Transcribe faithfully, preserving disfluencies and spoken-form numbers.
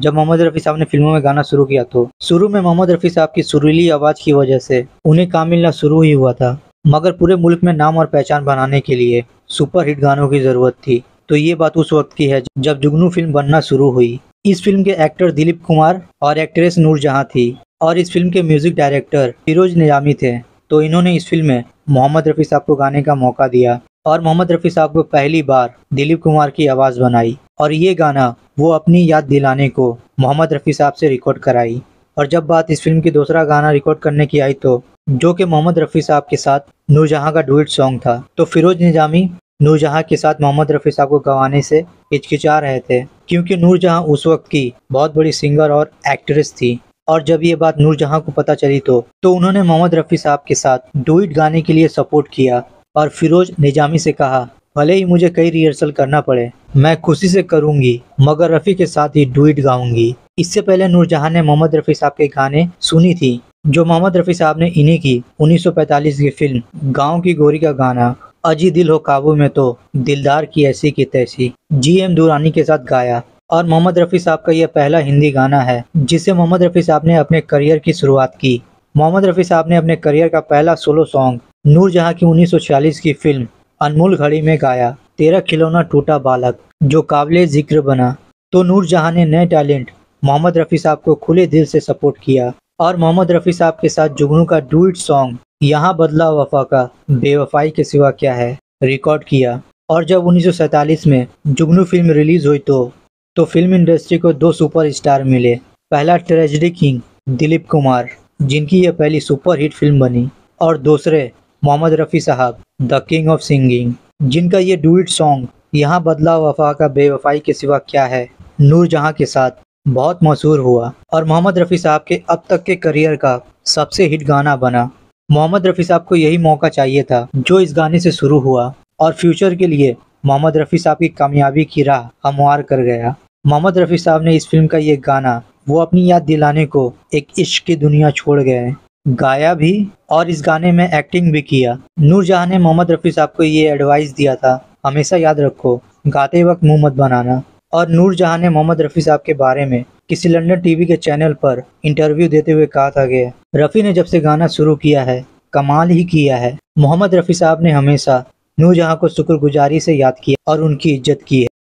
जब मोहम्मद रफ़ी साहब ने फिल्मों में गाना शुरू किया तो शुरू में मोहम्मद रफ़ी साहब की सुरीली आवाज़ की वजह से उन्हें काम मिलना शुरू ही हुआ था, मगर पूरे मुल्क में नाम और पहचान बनाने के लिए सुपर हिट गानों की ज़रूरत थी। तो ये बात उस वक्त की है जब जुगनू फिल्म बनना शुरू हुई। इस फिल्म के एक्टर दिलीप कुमार और एक्ट्रेस नूरजहां थी और इस फिल्म के म्यूजिक डायरेक्टर फिरोज निजामी थे। तो इन्होंने इस फिल्म में मोहम्मद रफ़ी साहब को गाने का मौका दिया और मोहम्मद रफ़ी साहब को पहली बार दिलीप कुमार की आवाज़ बनाई और ये गाना वो अपनी याद दिलाने को मोहम्मद रफ़ी साहब से रिकॉर्ड कराई। और जब बात इस फिल्म की दूसरा गाना रिकॉर्ड करने की आई तो जो कि मोहम्मद रफ़ी साहब के साथ नूरजहां का डुएट सॉन्ग था, तो फिरोज निजामी नूरजहां के साथ मोहम्मद रफ़ी साहब को गवाने से हिचकिचा रहे थे क्योंकि नूरजहां उस वक्त की बहुत बड़ी सिंगर और एक्ट्रेस थी। और जब ये बात नूरजहां को पता चली तो तो उन्होंने मोहम्मद रफ़ी साहब के साथ डुएट गाने के लिए सपोर्ट किया और फिरोज निजामी से कहा, भले ही मुझे कई रिहर्सल करना पड़े, मैं खुशी से करूंगी, मगर रफ़ी के साथ ही डुएट गाऊंगी। इससे पहले नूरजहां ने मोहम्मद रफ़ी साहब के गाने सुनी थी, जो मोहम्मद रफ़ी साहब ने इन्हीं की उन्नीस सौ पैंतालीस की फिल्म गाँव की गोरी का गाना अजी दिल हो काबू में तो दिलदार की ऐसी की तैसी जी एम दुरानी के साथ गाया। और मोहम्मद रफ़ी साहब का यह पहला हिंदी गाना है जिससे मोहम्मद रफ़ी साहब ने अपने करियर की शुरुआत की। मोहम्मद रफ़ी साहब ने अपने करियर का पहला सोलो सॉन्ग नूरजहां की उन्नीस सौ छियालीस की फिल्म अनमोल घड़ी में गाया, तेरा खिलौना टूटा बालक, जो काबिले जिक्र बना। तो नूरजहां ने नए टैलेंट मोहम्मद रफ़ी साहब को खुले दिल से सपोर्ट किया और मोहम्मद रफ़ी साहब के साथ जुगनू का डुएट सॉन्ग यहाँ बदला वफा का बेवफाई के सिवा क्या है रिकॉर्ड किया। और जब उन्नीस सौ सैंतालीस में जुगनू फिल्म रिलीज हुई तो तो फिल्म इंडस्ट्री को दो सुपर स्टार मिले। पहला ट्रेजेडी किंग दिलीप कुमार, जिनकी यह पहली सुपर हिट फिल्म बनी, और दूसरे मोहम्मद रफ़ी साहब द किंग ऑफ सिंगिंग, जिनका ये डुएट सॉन्ग यहाँ बदला वफा का बेवफाई के सिवा क्या है नूरजहां के साथ बहुत मशहूर हुआ और मोहम्मद रफ़ी साहब के अब तक के करियर का सबसे हिट गाना बना। मोहम्मद रफ़ी साहब को यही मौका चाहिए था जो इस गाने से शुरू हुआ और फ्यूचर के लिए मोहम्मद रफ़ी साहब की कामयाबी की राह हमवार कर गया। मोहम्मद रफ़ी साहब ने इस फिल्म का ये गाना वो अपनी याद दिलाने को एक इश्क की दुनिया छोड़ गए गाया भी और इस गाने में एक्टिंग भी किया। नूरजहां ने मोहम्मद रफ़ी साहब को ये एडवाइस दिया था, हमेशा याद रखो गाते वक्त मुंह मत बनाना। और नूरजहां ने मोहम्मद रफ़ी साहब के बारे में किसी लंदन टीवी के चैनल पर इंटरव्यू देते हुए कहा था कि रफ़ी ने जब से गाना शुरू किया है कमाल ही किया है। मोहम्मद रफ़ी साहब ने हमेशा नूरजहां को शुक्रगुजारी से याद किया और उनकी इज्जत की है।